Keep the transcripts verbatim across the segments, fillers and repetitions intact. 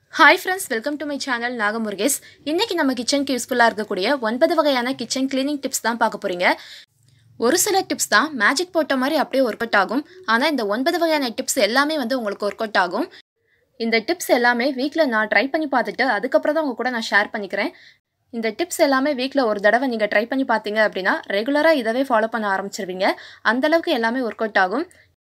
Hi friends, welcome to my channel naga murugesh. இன்னைக்கு நம்ம கிச்சனுக்கு யூஸ்ஃபுல்லா இருக்கக்கூடிய ஒன்பது வகையான கிச்சன் க்ளீனிங் டிப்ஸ் தான் பார்க்க போறீங்க. ஒரு சில டிப்ஸ் தான் மேஜிக் போட்ட மாதிரி அப்படியே வொர்க் அவுட் ஆகும். ஆனா இந்த ஒன்பது வகையான டிப்ஸ் எல்லாமே வந்து உங்களுக்கு வொர்க் அவுட் ஆகும். இந்த டிப்ஸ் எல்லாமே வீக்ல நான் ட்ரை பண்ணி பார்த்துட்டு அதுக்கு அப்புறம் தான் உங்க கூட நான் ஷேர் பண்ணிக்கிறேன். இந்த டிப்ஸ் எல்லாமே வீக்ல ஒரு தடவை நீங்க ட்ரை பண்ணி பார்த்தீங்க அப்படினா ரெகுலரா இதவே ஃபாலோ பண்ண ஆரம்பிச்சிருவீங்க. அந்த அளவுக்கு எல்லாமே வொர்க் அவுட் ஆகும்.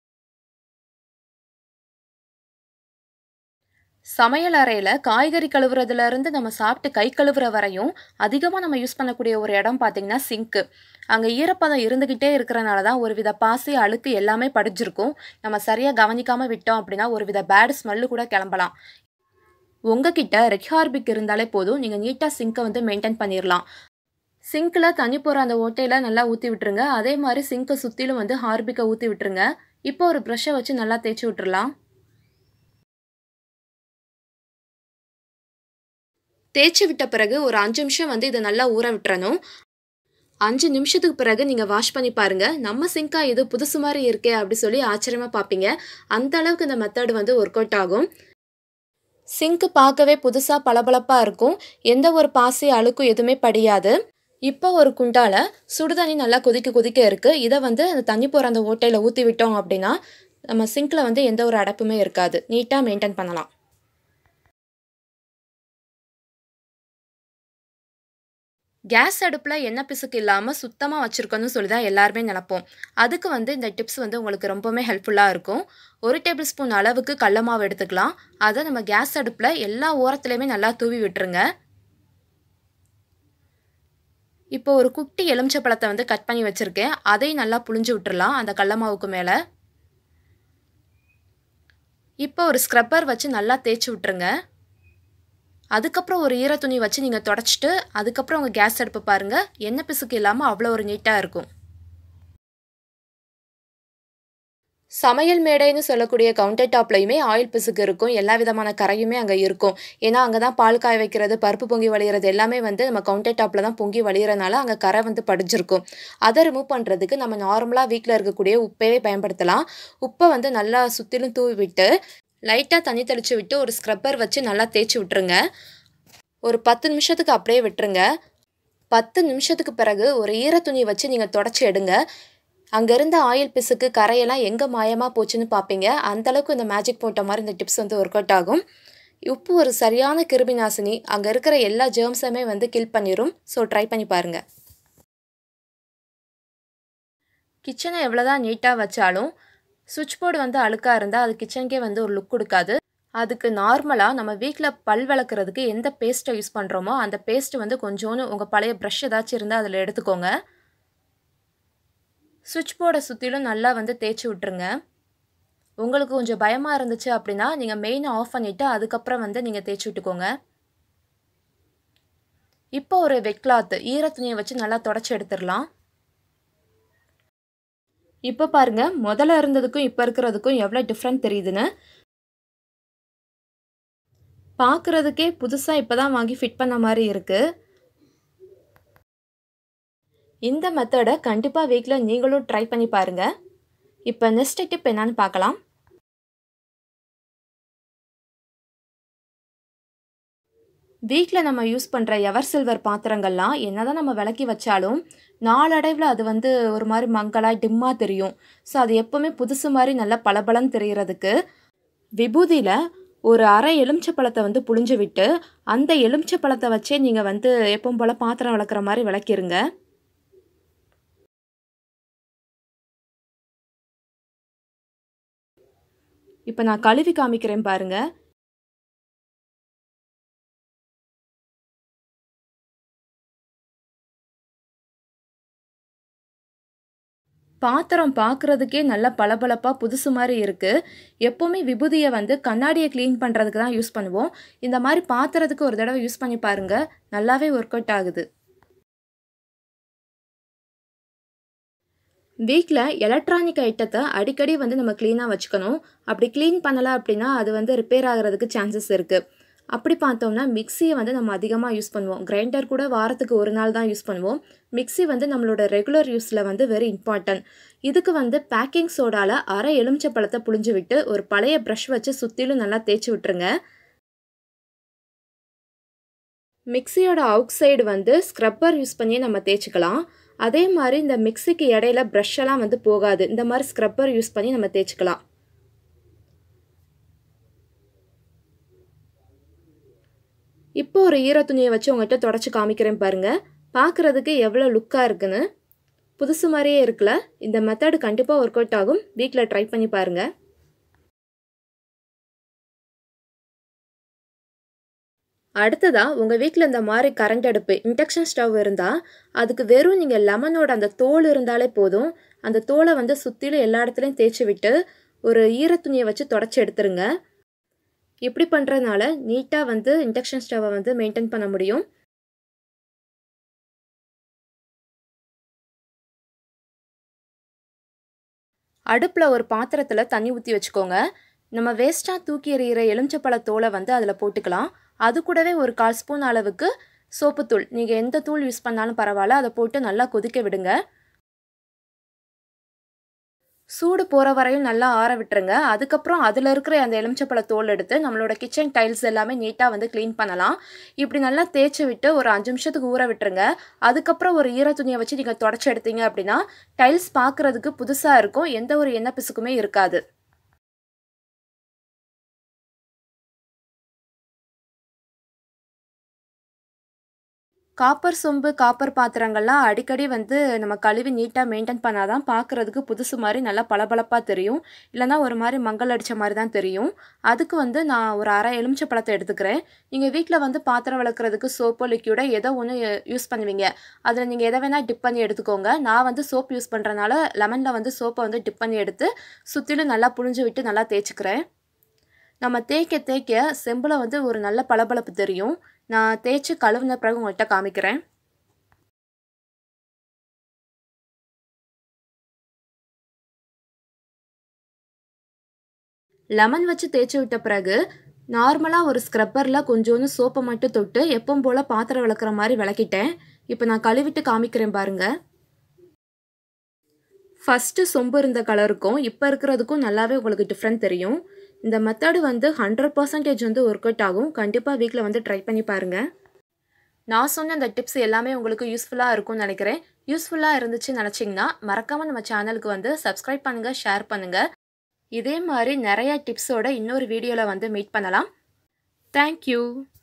சமையல் அறையில காய்கறி கழுவுறதுல இருந்து நம்ம சாப்பிட்டு கை கழுவுற வரையும் அதிகமா நம்ம யூஸ் பண்ணக்கூடிய ஒரு இடம் பாத்தீங்கன்னா சிங்க். அங்க ஈரப்பதம் இருந்துகிட்டே இருக்கறனால தான் ஒருவித பாசி அழுக்கு எல்லாமே படிஞ்சிருக்கும். நம்ம சரியா கவனிக்காம விட்டோம் அப்படினா ஒருவித பேட் ஸ்மெல் கூட கிளம்பலாம். உங்ககிட்ட ரெட் ஹார்பிக் இருந்தாலே போதும், நீங்க நீட்டா சிங்கை வந்து மெயின்டைன் பண்ணிடலாம். சிங்க்ல தண்ணி போற அந்த ஓட்டையில நல்லா ஊத்தி விட்டுருங்க. அதே மாதிரி சிங்கை சுத்திலும் வந்து ஹார்பிக்கை ஊத்தி விட்டுருங்க. இப்போ ஒரு ப்ரஷ்ஷை வச்சு நல்லா தேய்ச்சி விட்டுறலாம். தேய்ச்சி விட்ட பிறகு ஒரு அஞ்சு நிமிஷம் வந்து இதை நல்லா ஊற விட்டுறணும். அஞ்சு நிமிஷத்துக்கு பிறகு நீங்கள் வாஷ் பண்ணி பாருங்க. நம்ம சிங்கா இது புதுசு மாதிரி இருக்கே அப்படி சொல்லி ஆச்சரியமா பார்ப்பீங்க. அந்த அளவுக்கு இந்த மெத்தட் வந்து ஒர்க் அவுட் ஆகும். சிங்க் பார்க்கவே புதுசா பளபளப்பா இருக்கும். எந்த ஒரு பாசி அழுக்கும் எதுவுமே படியாது. இப்போ ஒரு குண்டால சுடுதண்ணி நல்லா கொதிக்க கொதிக்க இருக்கு. இதை வந்து அந்த தண்ணி போற அந்த ஓட்டையில ஊற்றி விட்டோம் அப்படின்னா நம்ம சிங்க்ல வந்து எந்த ஒரு அடைப்புமே இருக்காது. நீட்டாக மெயின்டைன் பண்ணலாம். கேஸ் அடுப்பில் எண்ணெய் பிசுக்கு இல்லாமல் சுத்தமாக வச்சுருக்கணும்னு சொல்லி தான் எல்லாருமே நினைப்போம். அதுக்கு வந்து இந்த டிப்ஸ் வந்து உங்களுக்கு ரொம்பவுமே ஹெல்ப்ஃபுல்லாக இருக்கும். ஒரு டேபிள் ஸ்பூன் அளவுக்கு கடல மாவு எடுத்துக்கலாம். அதை நம்ம கேஸ் அடுப்பில் எல்லா ஓரத்துலையுமே நல்லா தூவி விட்டுருங்க. இப்போ ஒரு குட்டி எலுமிச்சை பழத்தை வந்து கட் பண்ணி வச்சுருக்கேன். அதையும் நல்லா புழிஞ்சு விட்டுறலாம் அந்த கடல மாவுக்கு மேலே. இப்போ ஒரு ஸ்க்ரப்பர் வச்சு நல்லா தேய்ச்சி விட்டுருங்க. அதுக்கப்புறம் ஒரு ஈர துணி வச்சு நீங்கள் தொடச்சிட்டு அதுக்கப்புறம் உங்கள் கேஸ் அடுப்பு பாருங்கள். எண்ணெய் பிசுக்கு இல்லாமல் அவ்வளோ ஒரு நீட்டாக இருக்கும். சமையல் மேடைன்னு சொல்லக்கூடிய கவுண்டர் டாப்லையுமே ஆயில் பிசுக்கு இருக்கும். எல்லா விதமான கரையுமே அங்கே இருக்கும். ஏன்னா அங்கே தான் பால் காய வைக்கிறது, பருப்பு பொங்கி வழிகிறது எல்லாமே வந்து நம்ம கவுண்டர் டாப்பில் தான் பொங்கி வழிகிறனால அங்கே கரை வந்து படிஞ்சிருக்கும். அதை ரிமூவ் பண்ணுறதுக்கு நம்ம நார்மலாக வீட்டில் இருக்கக்கூடிய உப்பையே பயன்படுத்தலாம். உப்பை வந்து நல்லா சுற்றிலும் தூவி விட்டு லைட்டாக தண்ணி தெளித்து விட்டு ஒரு ஸ்க்ரப்பர் வச்சு நல்லா தேய்ச்சி விட்டுருங்க. ஒரு பத்து நிமிஷத்துக்கு அப்படியே விட்டுருங்க. பத்து நிமிஷத்துக்கு பிறகு ஒரு ஈர துணி வச்சு நீங்கள் தொடச்சி எடுங்க. அங்கே இருந்த ஆயில் பிசுக்கு கரையெல்லாம் எங்கே மாயமாக போச்சுன்னு பார்ப்பீங்க. அந்தளவுக்கு இந்த மேஜிக் போட்ட மாதிரி இந்த டிப்ஸ் வந்து ஒர்க் அவுட் ஆகும். உப்பு ஒரு சரியான கிருமி நாசினி. அங்கே இருக்கிற எல்லா ஜெர்ம்ஸுமே வந்து கில் பண்ணிடும். ஸோ ட்ரை பண்ணி பாருங்கள். கிச்சனை எவ்வளோதான் நீட்டாக வச்சாலும் சுவிட்ச் போர்டு வந்து அழுக்காக இருந்தால் அது கிச்சனுக்கே வந்து ஒரு லுக் கொடுக்காது. அதுக்கு நார்மலாக நம்ம வீட்டில் பல் விளக்குறதுக்கு எந்த பேஸ்ட்டை யூஸ் பண்ணுறோமோ அந்த பேஸ்ட்டு வந்து கொஞ்சோன்னு உங்கள் பழைய ப்ரஷ் ஏதாச்சும் இருந்தால் அதில் எடுத்துக்கோங்க. சுவிட்ச் போர்டை சுற்றிலும் நல்லா வந்து தேய்ச்சி விட்டுருங்க. உங்களுக்கு கொஞ்சம் பயமாக இருந்துச்சு அப்படின்னா நீங்கள் மெயினை ஆஃப் பண்ணிவிட்டு அதுக்கப்புறம் வந்து நீங்கள் தேய்ச்சி விட்டுக்கோங்க. இப்போ ஒரு வெட் கிளாத் ஈர துணியை வச்சு நல்லா தொடச்சி எடுத்துடலாம். இப்போ பாருங்க, முதல்ல இருந்ததுக்கும் இப்போ இருக்கிறதுக்கும் எவ்வளோ டிஃப்ரெண்ட் தெரியுதுன்னு. பார்க்குறதுக்கே புதுசாக இப்போ தான் வாங்கி ஃபிட் பண்ண மாதிரி இருக்குது. இந்த மெத்தடை கண்டிப்பாக வீட்டில் நீங்களும் ட்ரை பண்ணி பாருங்கள். இப்போ நெக்ஸ்ட் டிப் என்னன்னு பார்க்கலாம். வீட்டில் நம்ம யூஸ் பண்ணுற எவர் சில்வர் பாத்திரங்கள்லாம் என்ன தான் நம்ம விளக்கி வச்சாலும் நாளடைவில் அது வந்து ஒரு மாதிரி மங்கலாக டிம்மாக தெரியும். ஸோ அது எப்போவுமே புதுசு மாதிரி நல்லா பளபளன்னு தெரிகிறதுக்கு விபூதியில் ஒரு அரை எலுமிச்சை பழத்தை வந்து புழிஞ்சு விட்டு அந்த எலுமிச்சை பழத்தை வச்சே நீங்கள் வந்து எப்பவும் போல் பாத்திரம் விளக்குற மாதிரி விளக்கிருங்க. இப்போ நான் கழுவி காமிக்கிறேன் பாருங்கள். பாத்திரம் பார்க்குறதுக்கே நல்லா பளபளப்பாக புதுசு மாதிரி இருக்குது. எப்போவுமே விபூதியை வந்து கண்ணாடியை க்ளீன் பண்ணுறதுக்கு தான் யூஸ் பண்ணுவோம். இந்த மாதிரி பாத்திரத்துக்கு ஒரு தடவை யூஸ் பண்ணி பாருங்கள். நல்லாவே ஒர்க் அவுட் ஆகுது. வீட்டில் எலக்ட்ரானிக் ஐட்டத்தை அடிக்கடி வந்து நம்ம க்ளீனாக வச்சுக்கணும். அப்படி க்ளீன் பண்ணலை அப்படின்னா அது வந்து ரிப்பேர் ஆகிறதுக்கு சான்சஸ் இருக்குது. அப்படி பார்த்தோம்னா மிக்சியை வந்து நம்ம அதிகமாக யூஸ் பண்ணுவோம். கிரைண்டர் கூட வாரத்துக்கு ஒரு நாள் தான் யூஸ் பண்ணுவோம். மிக்சி வந்து நம்மளோட ரெகுலர் யூஸில் வந்து வெரி இம்பார்ட்டன்ட். இதுக்கு வந்து பேக்கிங் சோடாவில் அரை எலுமிச்சை பழத்தை புழிஞ்சு விட்டு ஒரு பழைய ப்ரஷ் வச்சு சுற்றிலும் நல்லா தேய்ச்சி விட்டுருங்க. மிக்சியோட அவுட் சைடு வந்து ஸ்க்ரப்பர் யூஸ் பண்ணி நம்ம தேய்ச்சிக்கலாம். அதே மாதிரி இந்த மிக்சிக்கு இடையில ப்ரஷ் எல்லாம் வந்து போகாது. இந்த மாதிரி ஸ்க்ரப்பர் யூஸ் பண்ணி நம்ம தேய்ச்சிக்கலாம். இப்போ ஒரு ஈர துணியை வச்சு உங்கள்கிட்ட தொடச்சி காமிக்கிறேன் பாருங்கள். பார்க்குறதுக்கு எவ்வளோ லுக்காக இருக்குன்னு. புதுசு மாதிரியே இருக்குல்ல. இந்த மெத்தடு கண்டிப்பாக ஒர்க் அவுட் ஆகும். வீட்டில் ட்ரை பண்ணி பாருங்கள். அடுத்ததா உங்கள் வீட்டில் இந்த மாதிரி கரண்ட் அடுப்பு இண்டக்ஷன் ஸ்டவ் இருந்தால் அதுக்கு வெறும் நீங்கள் லெமனோட அந்த தோல் இருந்தாலே போதும். அந்த தோலை வந்து சுற்றிலும் எல்லா இடத்துலையும் தேய்ச்சி விட்டு ஒரு ஈர துணியை வச்சு தொடச்சி எடுத்துருங்க. இப்படி பண்ணுறதுனால நீட்டாக வந்து இண்டக்ஷன் ஸ்டவ்வை வந்து மெயின்டைன் பண்ண முடியும். அடுப்பில் ஒரு பாத்திரத்தில் தண்ணி ஊற்றி வச்சுக்கோங்க. நம்ம வேஸ்ட்டாக தூக்கி எறிகிற எலுமிச்சப்பழ தோலை வந்து அதில் போட்டுக்கலாம். அது கூடவே ஒரு கால் ஸ்பூன் அளவுக்கு சோப்புத்தூள், நீங்கள் எந்த தூள் யூஸ் பண்ணாலும் பரவாயில்ல, அதை போட்டு நல்லா கொதிக்க விடுங்க. சூடு போகிற வரையும் நல்லா ஆற விட்டுருங்க. அதுக்கப்புறம் அதில் இருக்கிற அந்த எலுமிச்சப்பழ தோல் எடுத்து நம்மளோட கிச்சன் டைல்ஸ் எல்லாமே நீட்டாக வந்து க்ளீன் பண்ணலாம். இப்படி நல்லா தேய்ச்சி விட்டு ஒரு அஞ்சு நிமிஷத்துக்கு ஊற விட்டுருங்க. அதுக்கப்புறம் ஒரு ஈர துணியை வச்சு நீங்கள் தொடச்சி எடுத்தீங்க அப்படின்னா டைல்ஸ் பார்க்குறதுக்கு புதுசாக இருக்கும். எந்த ஒரு எண்ணெய் பிசுக்குமே இருக்காது. காப்பர் சொம்பு, காப்பர் பாத்திரங்கள்லாம் அடிக்கடி வந்து நம்ம கழுவி நீட்டாக மெயின்டைன் பண்ணால் தான் பார்க்குறதுக்கு புதுசு மாதிரி நல்லா பளபளப்பாக தெரியும். இல்லைனா ஒரு மாதிரி மங்கல் அடித்த மாதிரி தான் தெரியும். அதுக்கு வந்து நான் ஒரு அரை எலுமிச்சை பழத்தை எடுத்துக்கிறேன். நீங்கள் வீட்டில் வந்து பாத்திரம் விளக்குறதுக்கு சோப்போ லிக்யூடோ ஏதோ ஒன்று யூஸ் பண்ணுவீங்க. அதில் நீங்கள் எதை வேணால் டிப் பண்ணி எடுத்துக்கோங்க. நான் வந்து சோப் யூஸ் பண்ணுறதுனால லெமனில் வந்து சோப்பை வந்து டிப் பண்ணி எடுத்து சுற்றிலும் நல்லா புழிஞ்சு விட்டு நல்லா தேய்ச்சிக்கிறேன். நம்ம தேய்க்க தேய்க்க செம்பில் வந்து ஒரு நல்ல பளபளப்பு தெரியும். நான் தேய்ச்சி கழுவுன பிறகு உங்கள்கிட்ட காமிக்கிறேன். லெமன் வச்சு தேய்ச்சி விட்ட பிறகு நார்மலாக ஒரு ஸ்க்ரப்பரில் கொஞ்சோண்டு சோப்பை மட்டும் தொட்டு எப்பவும் போல் பாத்திரம் விளக்குற மாதிரி விளக்கிட்டேன். இப்போ நான் கழுவிட்டு காமிக்கிறேன் பாருங்கள். ஃபஸ்ட்டு சொம்பு இருந்த கலருக்கும் இப்போ இருக்கிறதுக்கும் நல்லாவே உங்களுக்கு டிஃப்ரெண்ட் தெரியும். இந்த மெத்தடு வந்து ஹண்ட்ரட் பர்சன்டேஜ் வந்து ஒர்க் அவுட் ஆகும். கண்டிப்பாக வீட்டில் வந்து ட்ரை பண்ணி பாருங்கள். நான் சொன்ன இந்த டிப்ஸ் எல்லாமே உங்களுக்கு யூஸ்ஃபுல்லாக இருக்கும்னு நினைக்கிறேன். யூஸ்ஃபுல்லாக இருந்துச்சுன்னு நினச்சிங்கன்னா மறக்காமல் நம்ம சேனலுக்கு வந்து சப்ஸ்கிரைப் பண்ணுங்கள், ஷேர் பண்ணுங்கள். இதே மாதிரி நிறையா டிப்ஸோட இன்னொரு வீடியோவில் வந்து மீட் பண்ணலாம். தேங்க்யூ.